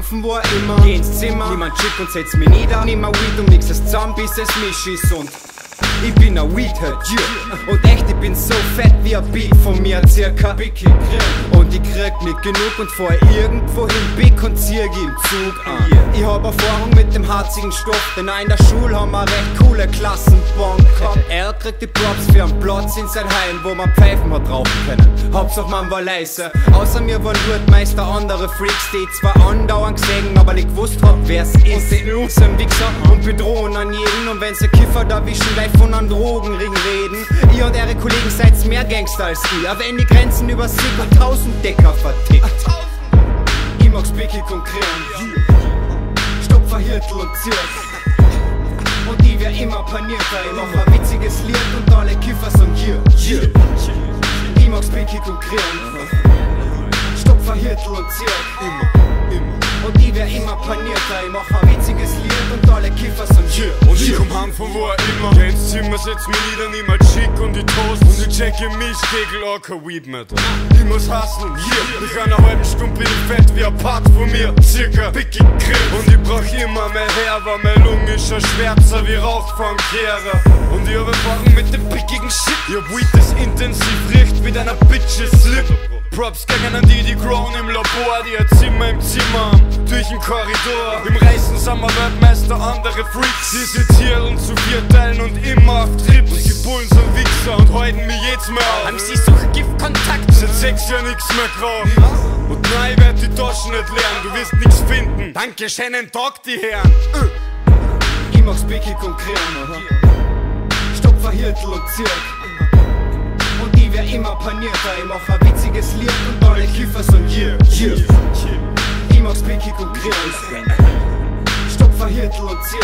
von wo immer. Geh ins Zimmer, nimm ein Chick und setz mich nieder. Nimm ein Weed und mix es zusammen, bis es misch ist. Und ich bin ein Weedhead, yeah. Und echt, ich bin so fett wie ein Beat von mir, circa. Und ich krieg nicht genug und fahr irgendwo hin, Big und zieh im Zug an. Ich hab Erfahrung mit dem harzigen Stoff, denn auch in der Schule haben wir recht coole Klassenbonk gehabt. Er kriegt die Props für einen Platz in sein Heim, wo man Pfeifen hat rauchen können. Hauptsache man war leise, außer mir waren dort meist andere Freaks, die zwar andauernd gesehen, aber nicht gewusst hab, wer's ist. Und die sind Wichser und bedrohen an jeden, und wenn sie Kiffer erwischen, gleich von einem Drogenring reden. Ihr und eure Kollegen seid mehr Gangster als ich, aber wenn die Grenzen übersiegt und 1000 Decker vertickt. Ich mag's Biggie konkret, Stopfer, Hirtel und Zirk. Und ich wär immer panierter, ich mach ein witziges Lied und alle Kiffer sind hier. Ich mag's Biggie konkret, Stopfer, Hirtel und Zirk. Und ich wär immer panierter, ich mach ein witziges Lied und alle Kiffer sind hier. Und ich komm heim von wo immer. Geh ins Zimmer, setz mich nieder, nimm ein Chick und die Toast. Und ich checke mich, Kegel, auch kein Weed mehr. Ich muss hustlen, hier. Nach einer halben Stunde bin ich fett wie ein Part von mir, circa Biggie Grill. Und ich brauch immer mehr her, weil mein Lunge ist schon schwärzer wie Rauch von Kehrer. Und ich hab Erfahrung mit dem pickigen Shit. Ich hab Weed, das intensiv riecht wie deiner Bitches Lip. Props gegen an die grown im Labor, die hat Zimmer im Zimmer, durch den Korridor. Im Reißen sind wir Weltmeister, andere Freaks, die sezieren zu 4 Teilen und immer auf Trips. Und die Bullen sind Wichser und halten mich jetzt mehr auf. An sie suchen Giftkontakt, seit 6 Jahren nix mehr geraucht. Und nein, ich werd die Taschen nicht leeren, du wirst nix finden. Danke, schönen Tag, die Herren. Ich mag's Biggie konkret, Stopfer, Hirtel und Zirk. Und ich wär immer panierter, ich mach ein witziges Lied und alle Kiffer sind hier. Ich mag's Biggie konkret, Stopfer, Hirtel und Zirk.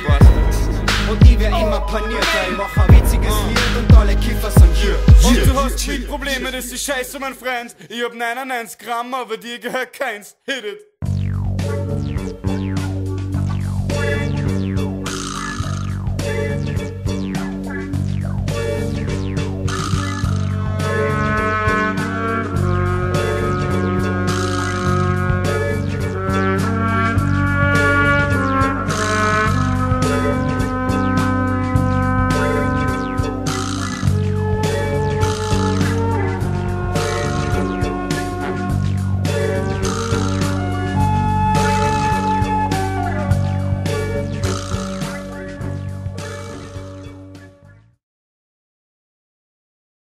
Und ich wär immer panierter, ich mach ein witziges Lied und alle Kiffer sind hier. Und du hast Probleme, das ist scheiße, mein Freund. Ich hab 99 Gramm, aber dir gehört keins. Hit it.